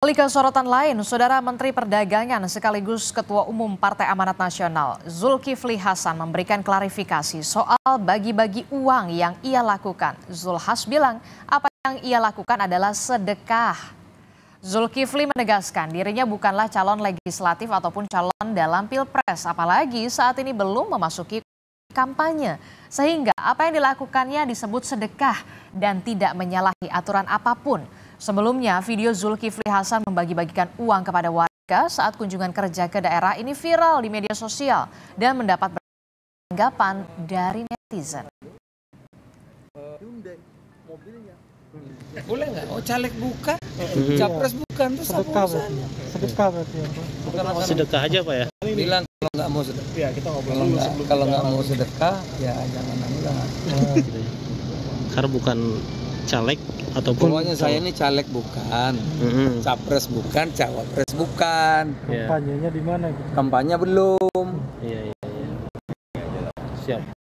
Beralih ke sorotan lain, Saudara Menteri Perdagangan sekaligus Ketua Umum Partai Amanat Nasional Zulkifli Hasan memberikan klarifikasi soal bagi-bagi uang yang ia lakukan. Zulhas bilang apa yang ia lakukan adalah sedekah. Zulkifli menegaskan dirinya bukanlah calon legislatif ataupun calon dalam Pilpres, apalagi saat ini belum memasuki kampanye. Sehingga apa yang dilakukannya disebut sedekah dan tidak menyalahi aturan apapun. Sebelumnya, video Zulkifli Hasan membagi-bagikan uang kepada warga saat kunjungan kerja ke daerah ini viral di media sosial dan mendapat tanggapan dari netizen. Boleh nggak? Oh, caleg bukan, capres bukan, terus sedekah berarti. Sedekah berarti ya, Pak. Sedekah aja, Pak ya. Bilang kalau nggak mau sedekah. Ya, kita ngobrol Kalau nggak mau sedekah, ya jangan enggak. Karena bukan caleg ataupun Pokoknya saya ini caleg bukan, capres bukan, cawapres bukan. Kampanyenya di mana gitu? Kampanye belum. Iya. Siap.